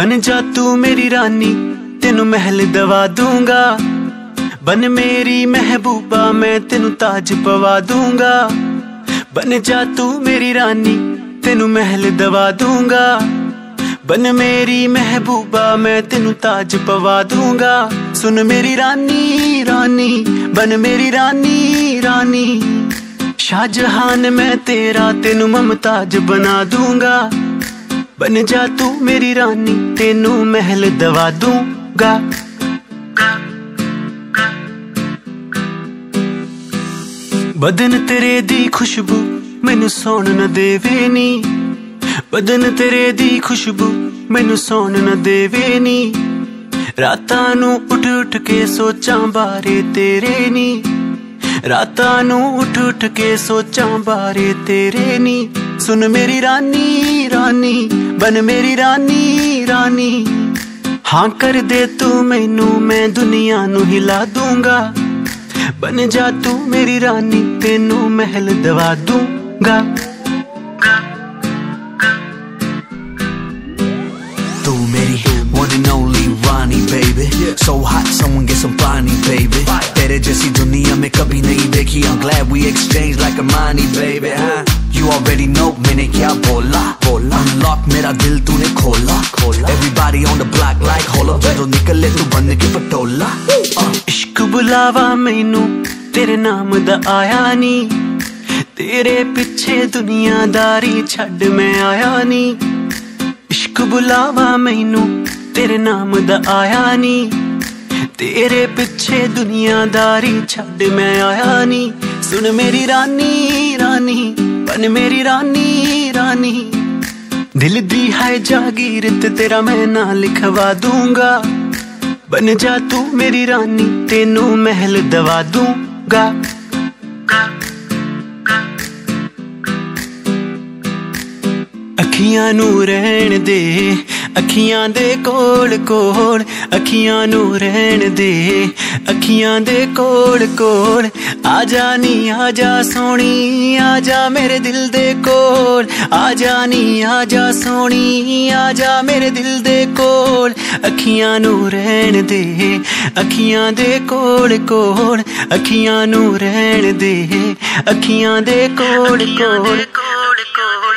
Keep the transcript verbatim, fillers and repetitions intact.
बन जा तू मेरी रानी, तेनू महल दवा दूंगा। बन मेरी महबूबा, मैं तेनू ताज पवा दूंगा। बन जा तू मेरी रानी, तेनू महल दवा दूंगा। बन मेरी महबूबा, मैं तेनू ताज पवा दूंगा। सुन मेरी रानी रानी, बन मेरी रानी रानी। शाहजहान मैं तेरा, तेनू मुमताज बना दूंगा। बन जा तू मेरी रानी, तेनू महल दवा दूंगा। बदन तेरे दी खुशबू मैनू सौन न देवे नी। बदन तेरे दी खुशबू मैनू सौन न देवे नी। रातां नू उठ उठ के सोचां बारे तेरे नी। रातां नू उठ उठ के सोचां बारे तेरे नी। सुन मेरी रानी रानी, बन मेरी रानी रानी। हाँ कर दे तू मैनू, मैं दुनिया नू हिला दूंगा। बन जा तू मेरी रानी, तेनू महल दवा दूंगा। तू मेरी one and only Rani baby, so hot someone get some पानी baby। तेरे जैसी दुनिया में कभी नहीं देखी, I'm glad we exchange like a money baby। हाँ you already know मैंने क्या बोला बोला। Unlock मेरा दिल तूने खोला खोला। Everybody on the block like hold up, ਜਦੋਂ निकले तू बन के पटोला। इश्क बुलावा मैनू तेरे नाम दा आया नी। तेरे पिछे दुनियादारी छड़ मैं आया नी। इश्क बुलावा मैनू तेरे नाम दा आया नी। तेरे पिछे दुनियादारी छड़ मैं आया नी। सुन मेरी रानी रानी, बन मेरी रानी रानी। दिल दी है जागीर ते तेरा मैं ना लिखवा दूंगा। बन जा तू मेरी रानी, तेनू महल दवा दूंगा। अखियां नू रहन दे, अखियां दे कोल कोल। अखियां नू रहन दे, अखियां दे कोल कोल। आजा नी आजा सोनी, आजा मेरे दिल दे कोल। आजा नी आजा सोनी, आजा मेरे दिल दे कोल। अखियां नू रहन दे, अखियां दे कोल कोल। अखियां नू रहन दे, अखियां दे कोल कोल।